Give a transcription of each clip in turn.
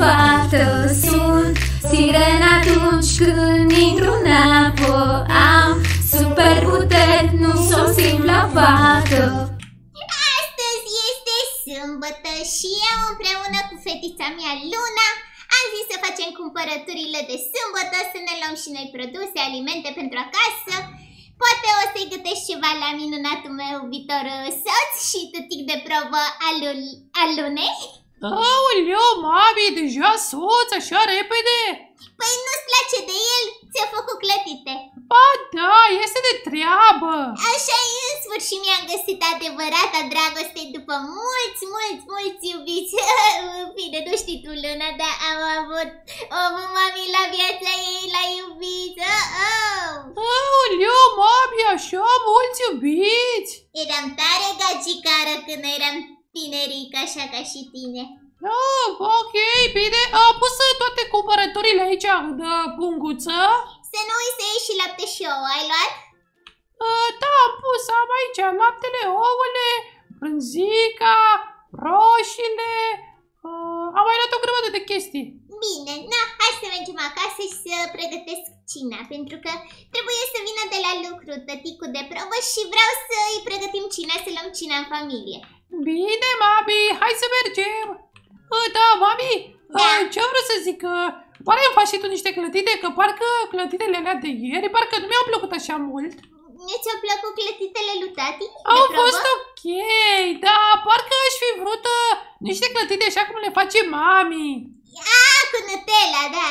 fată sunt sirena atunci când intru în apă. Am superputeri, nu sunt o simplă fată. Astăzi este sâmbătă și eu împreună cu fetița mea Luna am zis să facem cumpărăturile de sâmbătă, să ne luăm și noi produse, alimente pentru acasă. Poate o să-i gătesc ceva la minunatul meu viitor soț și tătic de probă al Lunei. Aoleu, mami, deja soț, așa repede? Păi nu-ți place de el? Ți-a făcut clătite. Ba da, este de treabă. Așa e, în sfârșit mi-am găsit adevărata dragoste după mulți iubiți. Bine, nu știi tu, Luna, dar am avut mami la viața ei, la iubiți. Aoleu, mami, așa mulți iubiți. Eram tare gagicară când eram tinerică, așa ca și tine. Ok, bine, am pus toate cumpărăturile aici în punguță. Să nu uiți să iei și lapte și ouă, ai luat? Da, am aici laptele, ouăle, brânzica, roșiile, am mai luat o grămadă de chestii. Bine, hai să mergem acasă și să pregătesc cina, pentru că trebuie să vină de la lucru tăticul de probă și vreau să îi pregătim cina, să luăm cina în familie. Bine, mami, hai să mergem. Da, mami, ce vreau să zic, pare îmi faci și tu niște clătite, că parcă clătitele alea de ieri, parcă nu mi-au plăcut așa mult. Ți-au plăcut clătitele lui tati? Au fost ok, da, parcă aș fi vrut niște clătite așa cum le face mami. Cu Nutella, da.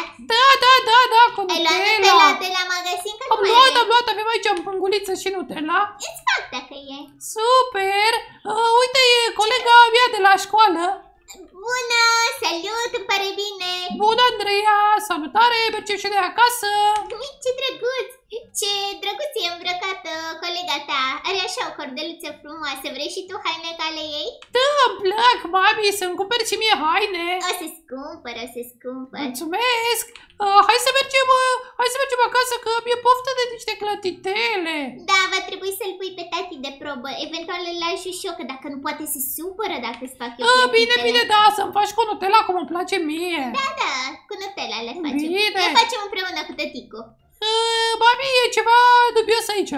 Da, cu Nutella. Ai luat Nutella de la magazin? Am luat, avem aici în punguliță și Nutella. Îți fac dacă e. Super, uite, e colega mea de la școală. Bună, salut, îmi pare bine. Bună, Andreea, salutare, mergem și de acasă. Ce drăguț, ce drăguț e îmbrăcată colega ta. Are așa o cordeluță frumoasă, vrei și tu haine ca ale ei? Da, îmi plac, mami, să-mi cumperi și mie haine. O să-ți cumpăr. Mulțumesc. Hai să mergem acasă, că mi-e poftă de niște clătitele. Da, va trebui să-l pui pe tati de probă. Eventual îl lași și eu, că dacă nu poate se supără dacă îți fac eu clătitele. Bine, da, să-mi faci cu Nutella cum îmi place mie. Da, cu Nutella le facem. Bine. Le facem împreună cu tăticul. Mami, e ceva dubios aici.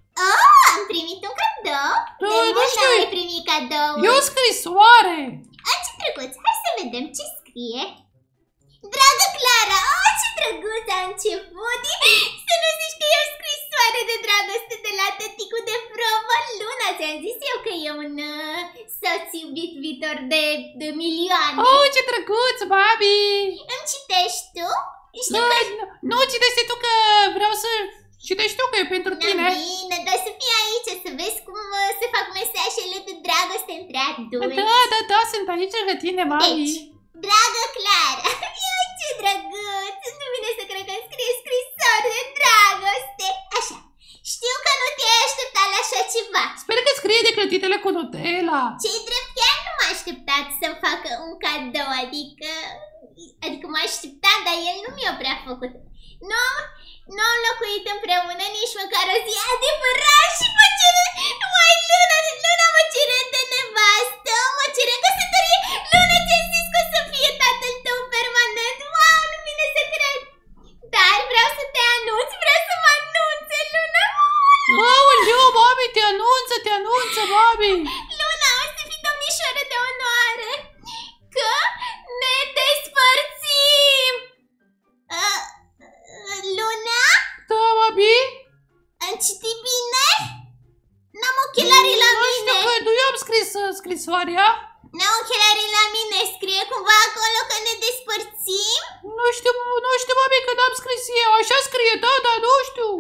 Am primit un cadou. De mult ai primit cadou. E o scrisoare. Ce drăguț, hai să vedem ce scrie. Dragă Clara, ce drăguț a început. Să nu zici că e o scrisoare de dragoste de la tăticul de probă. Luna, ți-am zis eu că e un soț iubit viitor de milioane. Ce drăguț, mami. Îmi citești tu? Nu, citește tu, că vreau să citești tu, că e pentru tine. Bine, dar să fii aici, să vezi cum se fac mesajele de dragoste între adulți. Da, sunt aici lângă tine, mami. Deci, dragă Clara, ce drăguț, nu vine să cred că îmi scrie scrisori de dragoste. Așa, știu că nu te-ai așteptat la așa ceva. Sper că scrie de clătitele cu Nutella. Ce-i drept, chiar nu m-a așteptat să-mi facă un cadou, adică m-a așteptat, dar el nu mi-a prea făcut. Nu am locuit împreună nici măcar o zi adevărat și mă cere, Luna mă cere de nevastă, mă cere în căsătorie. Luna, ți-am zis că o să fie tatăl tău permanent. Wow, nu vine să cred. Dar vreau să te anunț, vreau să mă anunțe, Luna. Aoleu, mami, te anunță, mami. Luna, o să fii domnișoară de onoare, că ne despărțim. Luna? Da, mami? Am citit bine? N-am ochelarii la mine. Nu știu, că nu i-am scris scrisoarea. N-am ochelarii la mine, scrie cumva acolo că ne despărțim? Nu știu, mami, că n-am scris eu. Așa scrie, da, dar nu știu.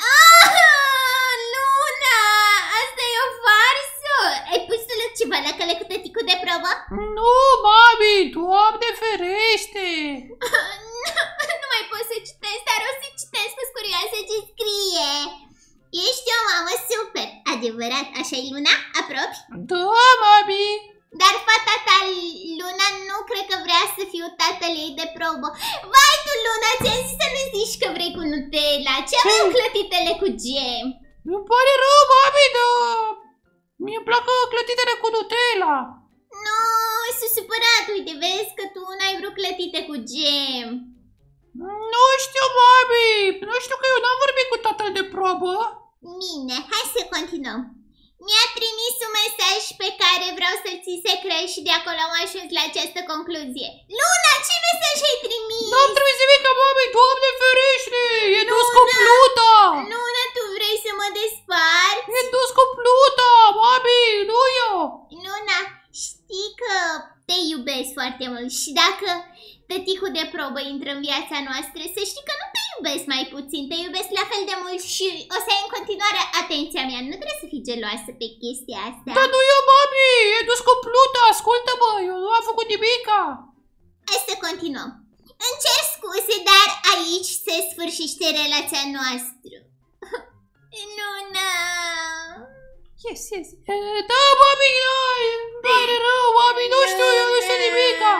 Luna, asta e o farsă. Ai pus ceva la cale cu tăticul de probă? Nu, mami, Doamne ferește. Nu mai pot să citesc, dar o să citesc, că-s curioasă ce scrie. Ești o mamă super. Adevărat, așa-i, Luna? Apropi? Da, mami. Dar fata ta, Luna, nu cred că vrea să fiu tatăl ei de probă. Vai tu, Luna, ți-am zis să nu zici că vrei cu Nutella. Ce avem clătitele cu gem? Îmi pare rău, mami, dar mie-mi plac clătitele cu Nutella. Nu, să supărat, uite, vezi că tu n-ai vrut clătite cu gem. Nu știu, mami, nu știu că eu n-am vorbit cu tatăl de probă. Bine, hai să continuăm. Mi-a trimis un mesaj pe care vreau să-l ții secret și de acolo am ajuns la această concluzie. Luna, ce mesaj ai trimis? N-am trimis nimic, mami, Doamne ferește, e dus cu Pluta. Luna, tu vrei să mă desparți? E dus cu Pluta, mami, nu eu. Luna, știi că te iubesc foarte mult și dacă tăticul de probă intră în viața noastră, să știi că nu te iubesc mai puțin, te iubesc la fel de mult și o să ai în continuare atenția mea. Nu trebuie să fii geloasă pe chestia asta. Dar nu eu, mami, e dus cu Pluta, ascultă-mă, eu nu am făcut nimica. Hai să continuăm. Îmi cer scuze, dar aici se sfârșește relația noastră. Luna... Yes. Da, mami, pare rău, mami, nu știu, eu nu știu nimica.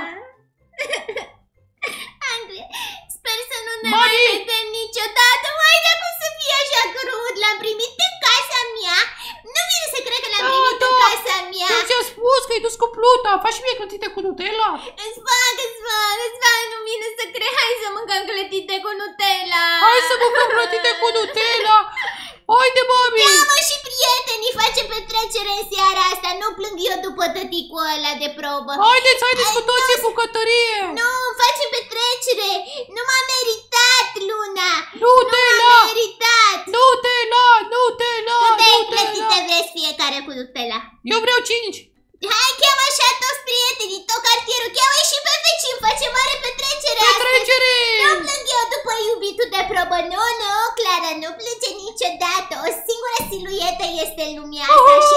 Andrei, sper să nu ne mai vedem niciodată. Mai de cum să fie așa crud? L-am primit în casa mea. Nu vine să cred că l-am primit în casa mea. Eu ți-am spus că e dus cu Pluta. Faci și mie clătite cu Nutella. Îți fac, nu vine să cred. Hai să mâncăm clătite cu Nutella. Hai să mâncăm clătite cu Nutella. Haide, mami. Cheamă și prietenii, face petrecere în seara asta. Nu plâng eu după tăticul ăla de probă. Haideți cu toții în bucătărie. Nu, face petrecere. Nu m-a meritat, Luna. Nutella. Nu m-a meritat. Nutella. Câte clătite vreți fiecare cu Nutella? Eu vreau 5. Hai, cheamă așa toți prietenii, tot cartierul. Cheamă și pe vecin, face mare petrecere astăzi. Nu plâng eu după iubitul de probă. Nu, Clara, nu plânge niciodată. O singură siluetă este în lumea asta